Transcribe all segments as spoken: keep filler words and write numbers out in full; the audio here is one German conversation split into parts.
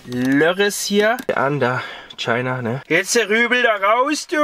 Lörres hier. An da, China, ne? Jetzt der Rübel da raus, du!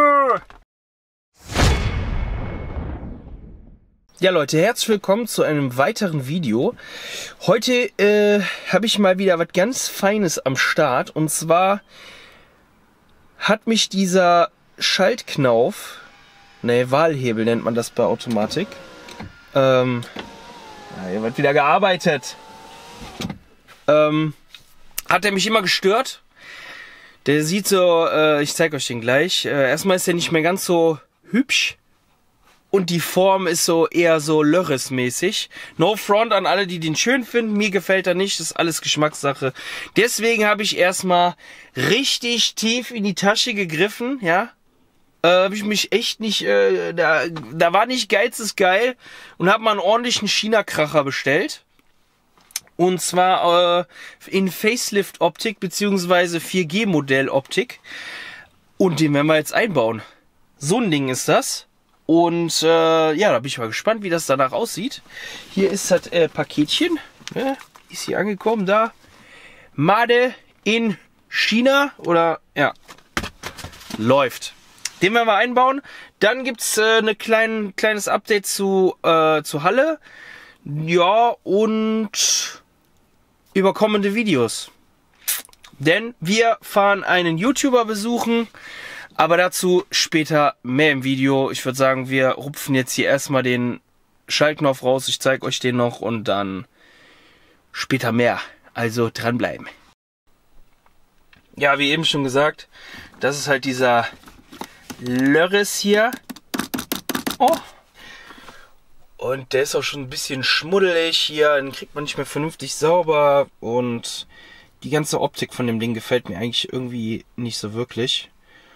Ja Leute, herzlich willkommen zu einem weiteren Video. Heute äh, habe ich mal wieder was ganz Feines am Start. Und zwar hat mich dieser Schaltknauf, ne, Wahlhebel nennt man das bei Automatik. Ähm, ja, hier wird wieder gearbeitet. Ähm, hat er mich immer gestört. Der sieht so, äh, ich zeige euch den gleich. Äh, erstmal ist er nicht mehr ganz so hübsch. Und die Form ist so eher so Lörres-mäßig. No front an alle, die den schön finden. Mir gefällt er nicht. Das ist alles Geschmackssache. Deswegen habe ich erstmal richtig tief in die Tasche gegriffen. Ja, äh, habe ich mich echt nicht... Äh, da, da war nicht Geiz ist geil. Und habe mal einen ordentlichen China-Kracher bestellt. Und zwar äh, in Facelift-Optik bzw. vier G-Modell-Optik. Und den werden wir jetzt einbauen. So ein Ding ist das. Und äh, ja, da bin ich mal gespannt, wie das danach aussieht. Hier ist das äh, Paketchen. Ne? Ist hier angekommen, da. Made in China. Oder, ja. Läuft. Den werden wir einbauen. Dann gibt es äh, ein klein, kleines Update zu, äh, zu Halle. Ja, und über kommende Videos. Denn wir fahren einen YouTuber besuchen. Aber dazu später mehr im Video. Ich würde sagen, wir rupfen jetzt hier erstmal den Schaltknopf raus. Ich zeige euch den noch und dann später mehr. Also dranbleiben. Ja, wie eben schon gesagt, das ist halt dieser Lörres hier. Oh. Und der ist auch schon ein bisschen schmuddelig hier. Den kriegt man nicht mehr vernünftig sauber. Und die ganze Optik von dem Ding gefällt mir eigentlich irgendwie nicht so wirklich.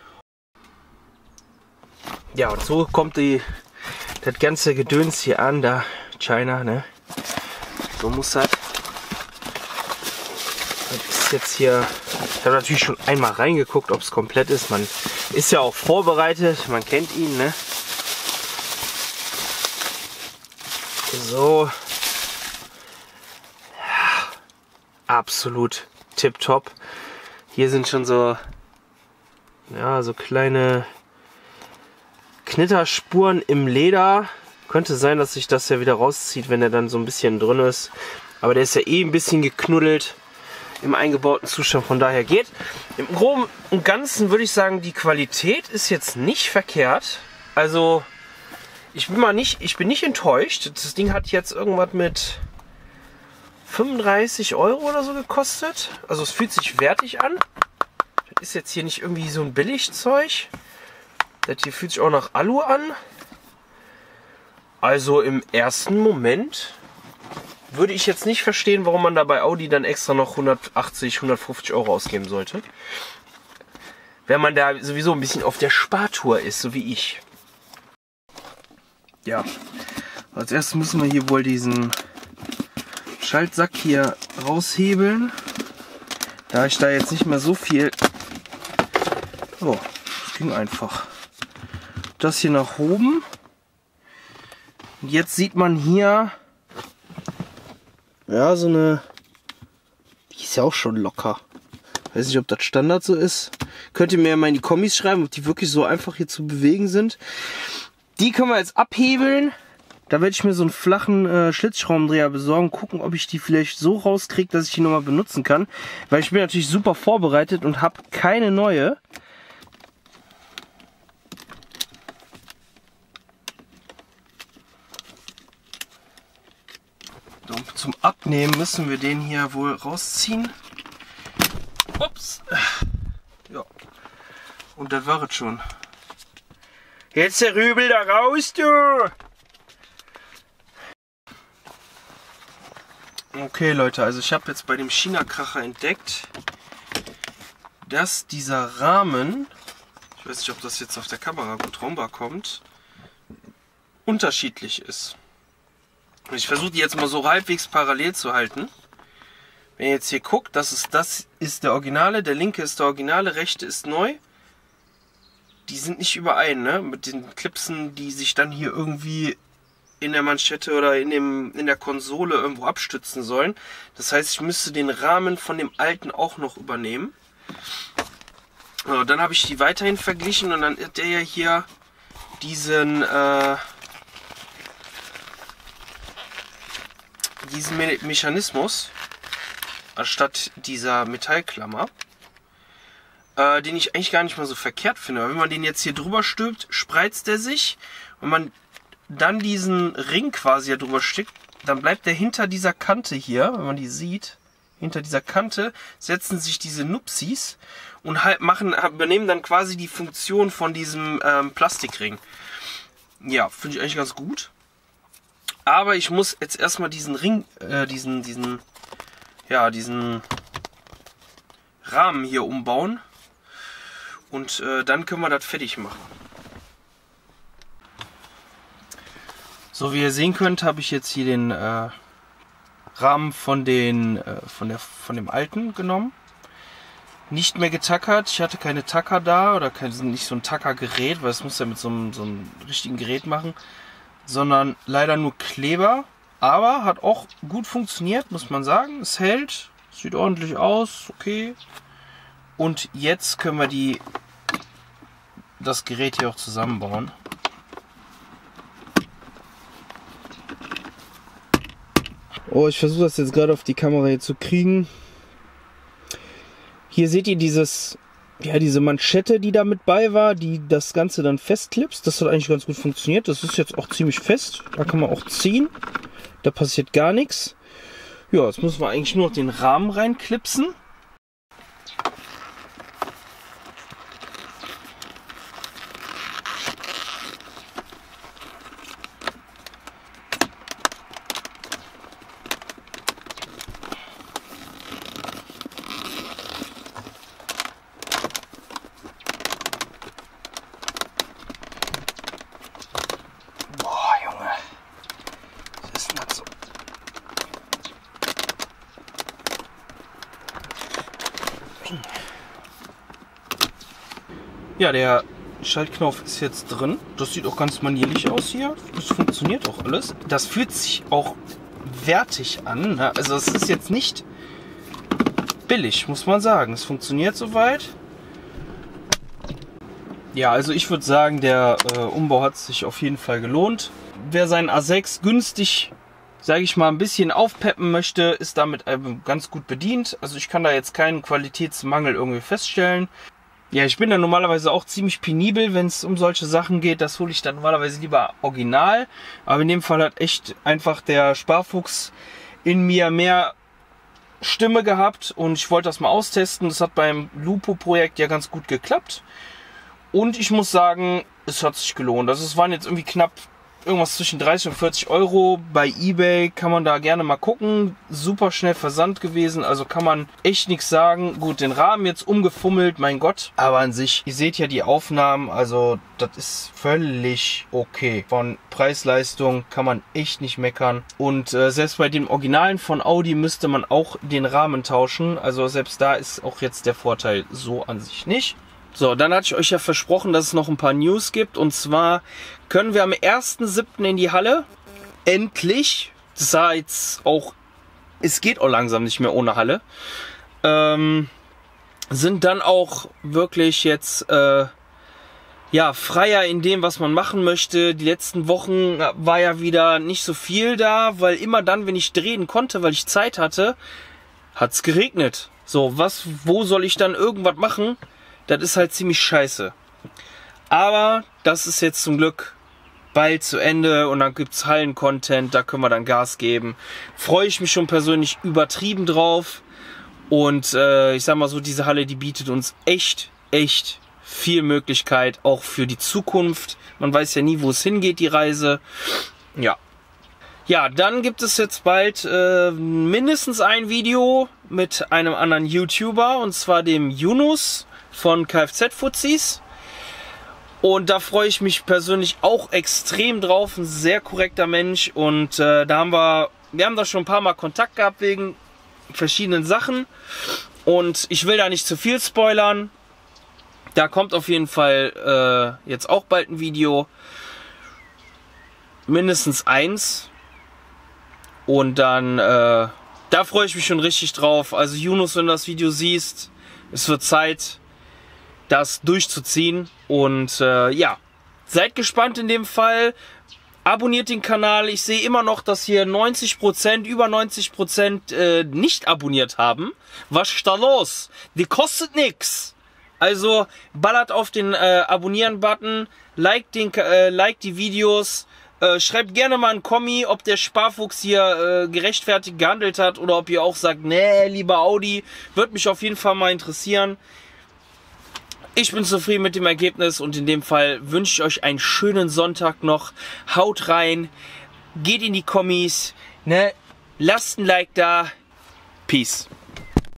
Ja, und so kommt die, das ganze Gedöns hier an, da China, ne? So muss das. Das ist jetzt hier, ich habe natürlich schon einmal reingeguckt, ob es komplett ist. Man ist ja auch vorbereitet, man kennt ihn, ne? So. Ja, absolut tipptopp. Hier sind schon so, ja, so kleine Knitterspuren im Leder. Könnte sein, dass sich das ja wieder rauszieht, wenn er dann so ein bisschen drin ist. Aber der ist ja eh ein bisschen geknuddelt im eingebauten Zustand, von daher geht. Im Groben und Ganzen würde ich sagen, die Qualität ist jetzt nicht verkehrt. Also ich bin mal nicht, ich bin nicht enttäuscht. Das Ding hat jetzt irgendwas mit fünfunddreißig Euro oder so gekostet. Also es fühlt sich wertig an. Das ist jetzt hier nicht irgendwie so ein Billigzeug. Das hier fühlt sich auch nach Alu an. Also im ersten Moment würde ich jetzt nicht verstehen, warum man da bei Audi dann extra noch hundertachtzig, hundertfünfzig Euro ausgeben sollte. Wenn man da sowieso ein bisschen auf der Spartour ist, so wie ich. Ja, als erstes müssen wir hier wohl diesen Schaltsack hier raushebeln. Da ich da jetzt nicht mehr so viel... Oh, das ging einfach. Das hier nach oben. Jetzt sieht man hier, ja, so eine, die ist ja auch schon locker. Weiß nicht, ob das Standard so ist. Könnt ihr mir ja mal in die Kommis schreiben, ob die wirklich so einfach hier zu bewegen sind. Die können wir jetzt abhebeln. Da werde ich mir so einen flachen äh, Schlitzschraubendreher besorgen. Gucken, ob ich die vielleicht so rauskriege, dass ich die nochmal benutzen kann. Weil ich bin natürlich super vorbereitet und habe keine neue. Zum Abnehmen müssen wir den hier wohl rausziehen. Ups. Ja. Und das war es schon. Jetzt der Rübel da raus, du! Okay Leute, also ich habe jetzt bei dem China-Kracher entdeckt, dass dieser Rahmen, ich weiß nicht, ob das jetzt auf der Kamera gut rüberkommt, unterschiedlich ist. Ich versuche die jetzt mal so halbwegs parallel zu halten. Wenn ihr jetzt hier guckt, das ist, das ist der Originale, der linke ist der Originale, rechte ist neu. Die sind nicht überein, ne? Mit den Clipsen, die sich dann hier irgendwie in der Manschette oder in, dem, in der Konsole irgendwo abstützen sollen. Das heißt, ich müsste den Rahmen von dem alten auch noch übernehmen. So, dann habe ich die weiterhin verglichen und dann hat der ja hier diesen, äh, diesen Me Mechanismus anstatt dieser Metallklammer, äh, den ich eigentlich gar nicht mal so verkehrt finde. Wenn man den jetzt hier drüber stülpt, spreizt der sich und man dann diesen Ring quasi drüber steckt, dann bleibt der hinter dieser Kante hier, wenn man die sieht, hinter dieser Kante setzen sich diese Nupsis und halt machen, übernehmen dann quasi die Funktion von diesem ähm, Plastikring. Ja, finde ich eigentlich ganz gut. Aber ich muss jetzt erstmal diesen Ring, äh, diesen, diesen, ja, diesen Rahmen hier umbauen. Und äh, dann können wir das fertig machen. So, wie ihr sehen könnt, habe ich jetzt hier den äh, Rahmen von, den, äh, von, der, von dem alten genommen. Nicht mehr getackert. Ich hatte keine Tacker da oder kein, nicht so ein Tackergerät, weil es muss ja mit so einem, so einem richtigen Gerät machen. Sondern leider nur Kleber. Aber hat auch gut funktioniert, muss man sagen. Es hält, sieht ordentlich aus, okay. Und jetzt können wir die, das Gerät hier auch zusammenbauen. Oh, ich versuche das jetzt gerade auf die Kamera hier zu kriegen. Hier seht ihr dieses, ja, diese Manschette, die da mit bei war, die das Ganze dann festklipst. Das hat eigentlich ganz gut funktioniert. Das ist jetzt auch ziemlich fest. Da kann man auch ziehen. Da passiert gar nichts. Ja, jetzt müssen wir eigentlich nur noch den Rahmen reinklipsen. Ja, der Schaltknopf ist jetzt drin. Das sieht auch ganz manierlich aus hier. Das funktioniert auch alles. Das fühlt sich auch wertig an. Also es ist jetzt nicht billig, muss man sagen. Es funktioniert soweit. Ja, also ich würde sagen, der äh, Umbau hat sich auf jeden Fall gelohnt. Wer seinen A sechs günstig, sage ich mal, ein bisschen aufpeppen möchte, ist damit äh, ganz gut bedient. Also ich kann da jetzt keinen Qualitätsmangel irgendwie feststellen. Ja, ich bin da normalerweise auch ziemlich penibel, wenn es um solche Sachen geht. Das hole ich dann normalerweise lieber original. Aber in dem Fall hat echt einfach der Sparfuchs in mir mehr Stimme gehabt. Und ich wollte das mal austesten. Das hat beim Lupo-Projekt ja ganz gut geklappt. Und ich muss sagen, es hat sich gelohnt. Also es waren jetzt irgendwie knapp irgendwas zwischen dreißig und vierzig Euro. Bei eBay kann man da gerne mal gucken. Super schnell Versand gewesen, also kann man echt nichts sagen. Gut, den Rahmen jetzt umgefummelt, mein Gott. Aber an sich, ihr seht ja die Aufnahmen, also das ist völlig okay. Von Preis-Leistung kann man echt nicht meckern. Und äh, selbst bei dem Originalen von Audi müsste man auch den Rahmen tauschen. Also selbst da ist auch jetzt der Vorteil so an sich nicht. So, dann hatte ich euch ja versprochen, dass es noch ein paar News gibt. Und zwar können wir am ersten siebten in die Halle. Endlich. Das sah jetzt auch, es geht auch langsam nicht mehr ohne Halle. Ähm, sind dann auch wirklich jetzt äh, ja, freier in dem, was man machen möchte. Die letzten Wochen war ja wieder nicht so viel da, weil immer dann, wenn ich drehen konnte, weil ich Zeit hatte, hat es geregnet. So, was, wo soll ich dann irgendwas machen? Das ist halt ziemlich scheiße. Aber das ist jetzt zum Glück bald zu Ende und dann gibt es Hallen-Content, da können wir dann Gas geben. Freue ich mich schon persönlich übertrieben drauf. Und äh, ich sag mal so, diese Halle, die bietet uns echt, echt viel Möglichkeit, auch für die Zukunft. Man weiß ja nie, wo es hingeht, die Reise. Ja. Ja, dann gibt es jetzt bald äh, mindestens ein Video mit einem anderen YouTuber, und zwar dem Yunus von Kfz-Fuzis. Und da freue ich mich persönlich auch extrem drauf. Ein sehr korrekter Mensch. Und äh, da haben wir, wir haben da schon ein paar Mal Kontakt gehabt wegen verschiedenen Sachen. Und ich will da nicht zu viel spoilern. Da kommt auf jeden Fall äh, jetzt auch bald ein Video. mindestens eins. Und dann, äh, da freue ich mich schon richtig drauf. Also Yunus, wenn du das Video siehst, es wird Zeit, das durchzuziehen. Und äh, ja, seid gespannt in dem Fall. Abonniert den Kanal. Ich sehe immer noch, dass hier neunzig Prozent, über neunzig Prozent äh, nicht abonniert haben. Was ist da los? Die kostet nix. Also ballert auf den äh, Abonnieren-Button, liked, den, äh, liked die Videos, äh, schreibt gerne mal einen Kommi, ob der Sparfuchs hier äh, gerechtfertigt gehandelt hat oder ob ihr auch sagt, nee, lieber Audi. Würde mich auf jeden Fall mal interessieren. Ich bin zufrieden mit dem Ergebnis und in dem Fall wünsche ich euch einen schönen Sonntag noch. Haut rein, geht in die Kommis, ne? Lasst ein Like da. Peace.